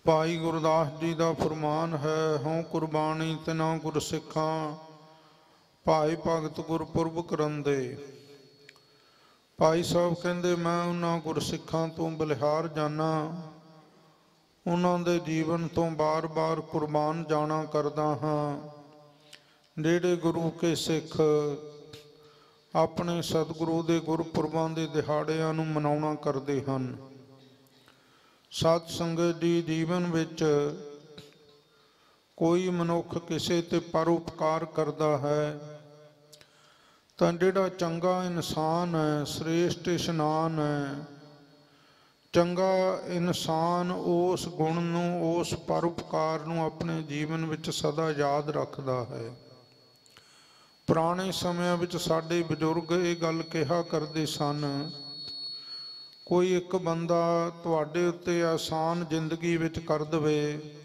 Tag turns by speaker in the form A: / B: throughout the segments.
A: भाई गुरदास जी का फरमान है, हों कुर्बानी तिना गुर सिखा, भाई भगत गुरपुरब करंदे। भाई साहब कहते मैं उन्होंने गुरसिखा तो बलिहार जाना, उन्होंने जीवन तो बार बार कुर्बान जाना करदा हाँ। जेड़े गुरु के सिख अपने सतगुरु के गुरपुरबां के दिहाड़ियां नूं मनाउणा करते हैं। सत संगत जी, जीवन विच कोई मनुख किसी ते परोपकार करता है तो जिहड़ा चंगा इंसान है, श्रेष्ठ इशनान है, चंगा इंसान उस गुण नूं, उस परोपकार नूं अपने जीवन विच सदा याद रखता है। पुराने समयां विच साडे बजुर्ग ये गल कहा करते सन, कोई एक बंदा तुहाडे उत्ते आसान जिंदगी विच कर दवे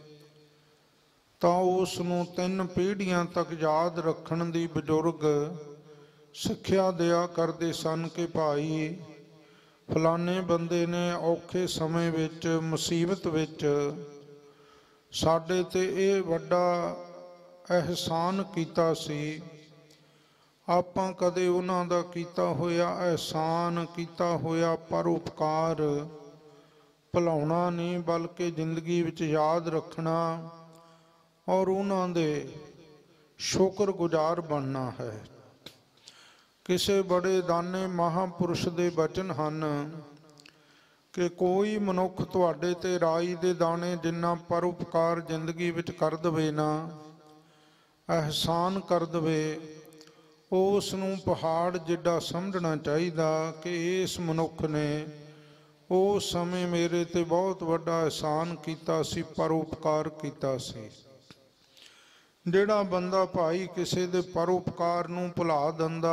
A: तो उस नूं 3 पीढ़ियां तक याद रखण दी बजुर्ग सिक्ख्या दिया करते सन कि भाई फलाने बंदे ने औखे समय विच, मुसीबत विच साडे ते ये वड्डा एहसान कीता सी। आपां कदे उन्हां दा कीता होया एहसान, कीता होया परोपकार भुलाउणा नहीं, बल्कि जिंदगी विच याद रखना और उन्हां दे शुक्रगुजार बनना है। किसी बड़े दाने महापुरुष दे वचन हन कि कोई मनुख तुहाडे ते राई दे दाने जिन्ना परोपकार जिंदगी विच कर दवे ना, एहसान कर दवे, उस नूं पहाड़ जिड्डा समझना चाहिए कि इस मनुख ने उस समय मेरे ते बहुत वड्डा एहसान कीता सी, परोपकार कीता सी। जिहड़ा बंदा भाई किसी दे परोपकार नूं भुला दिंदा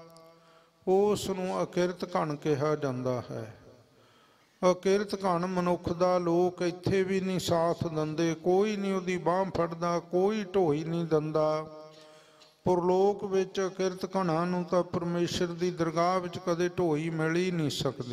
A: उस नूं अकिरत घन कहा जांदा है। अकिरत घन मनुख दा लोक इत्थे भी नहीं साथ दिंदे, कोई नहीं उहदी बांह फड़दा, कोई ढोई नहीं दिंदा। पुरलोक विच अकिरत घना नूं तां परमेश्वर की दरगाह विच कदे ढोई मिल ही नहीं सकती।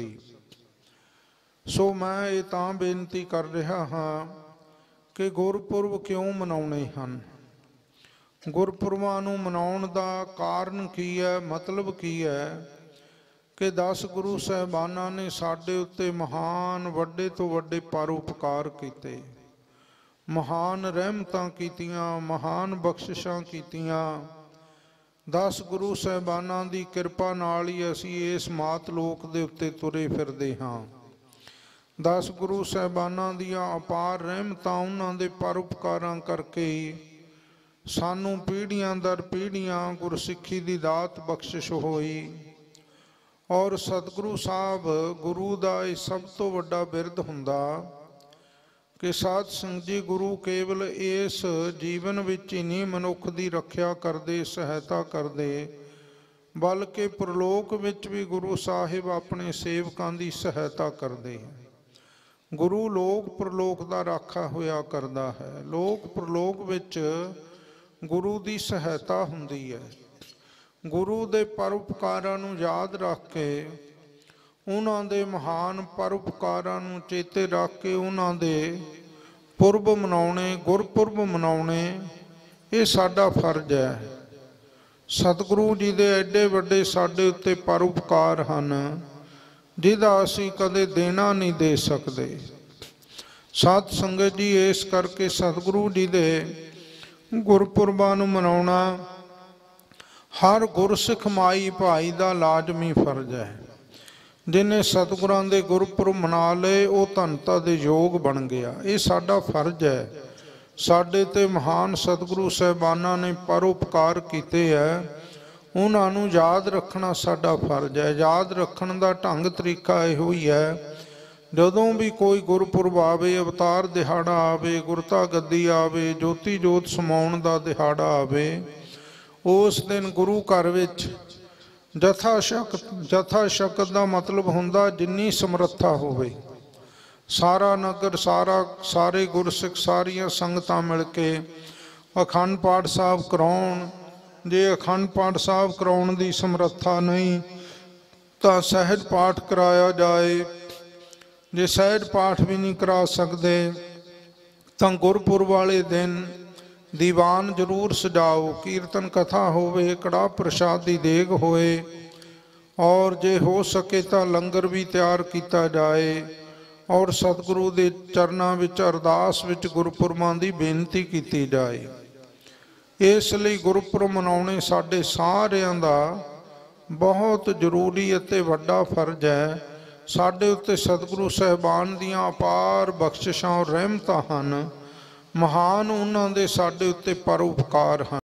A: सो मैं ये तां बेनती कर रहा हाँ कि गुरपुरब क्यों मनाउणे हन, गुरपुरबां नूं मनाउण दा कारण की है, मतलब की है कि 10 गुरु साहिबानां ने साडे उत्ते महान वड्डे तो वड्डे परोपकार कीते, महान रहमतां कीतियां, महान बख्शिशां कीतियां। 10 गुरु साहिबानां दी किरपा नाल ही असीं इस मात लोक दे उत्ते तुरे फिरदे हां। 10 गुरु साहिबानां दियां अपार रहमतां, उन्हां दे परोपकारां करके ही सानू पीढ़ियां दर पीढ़ियां गुरसिੱਖੀ दी दात बख्शिश होई। और सतगुरु साहब गुरु दा इह सब तो वड्डा बिरद हुंदा कि साध संगत जी गुरु केवल इस जीवन विच ही नहीं मनुख की रखिया करते, सहायता करते, बल्कि परलोक विच भी गुरु साहिब अपने सेवकां की सहायता करते हैं। गुरु लोक परलोक का राखा होया करता है। लोक परलोक विच गुरु की सहायता हुंदी है। गुरु दे परोपकारां नूं याद रख के, उन्हां दे महान परोपकारां नूं चेते रख के उन्हां दे पुरब मनाउणे, गुरपुरब मनाउणे, ये साडा फर्ज है। सतगुरु जी दे एडे वड्डे साडे उत्ते परोपकार हन जिहदा असीं कदे देना नहीं दे सकते। साध संगत जी, इस करके सतगुरु जी दे गुरपुरबां नूं मनाउणा हर गुरसिख माई भाई का लाजमी फर्ज है। जिन्हें सतगुरां दे गुरपुरब मना लए वो धनता दे योग बन गया। ये साडा फर्ज है। साडे ते महान सतगुरु साहिबानां ने परोपकार कीते है, उन्हां नूं याद रखना साडा फर्ज है। याद रखण दा ढंग तरीका इहो ही है, जदों भी कोई गुरपुरब आवे, अवतार दिहाड़ा आवे, गुरता गद्दी आवे, जोती जोत समाउण दा दिहाड़ा आवे, उस दिन गुरु घर विच जथा शक्त का मतलब हुंदा जिन्नी समर्था होवे। सारा नगर, सारे गुरसिख, सारियां संगतां मिल के अखंड पाठ साहब कराउण। जे अखंड पाठ साहब कराउण दी समर्था नहीं तो सहज पाठ कराया जाए। जे सहज पाठ भी नहीं करा सकते ਤਾਂ ਗੁਰਪੁਰਬ ਵਾਲੇ ਦਿਨ ਦੀਵਾਨ ਜ਼ਰੂਰ ਸਜਾਓ, ਕੀਰਤਨ ਕਥਾ ਹੋਵੇ, ਕੜਾਹ ਪ੍ਰਸ਼ਾਦ ਦੀ ਦੇਗ ਹੋਏ, ਔਰ ਜੇ ਹੋ ਸਕੇ ਤਾਂ ਲੰਗਰ ਵੀ ਤਿਆਰ ਕੀਤਾ ਜਾਏ, ਔਰ ਸਤਿਗੁਰੂ ਦੇ ਚਰਨਾਂ ਵਿੱਚ ਅਰਦਾਸ ਵਿੱਚ ਗੁਰਪੁਰਬਾਂ ਦੀ ਬੇਨਤੀ ਕੀਤੀ ਜਾਏ। ਇਸ ਲਈ ਗੁਰਪੁਰਬ ਮਨਾਉਣੇ ਸਾਡੇ ਸਾਰਿਆਂ ਦਾ ਬਹੁਤ ਜ਼ਰੂਰੀ ਅਤੇ ਵੱਡਾ ਫਰਜ਼ ਹੈ। ਸਾਡੇ ਉੱਤੇ ਸਤਿਗੁਰੂ ਸਾਹਿਬਾਨ ਦੀਆਂ ਅਪਾਰ ਬਖਸ਼ਿਸ਼ਾਂ ਔਰ ਰਹਿਮਤਾਂ ਹਨ। ਮਹਾਨ ਉਹਨਾਂ ਦੇ ਸਾਡੇ ਉੱਤੇ ਪਰਉਪਕਾਰ ਹਨ।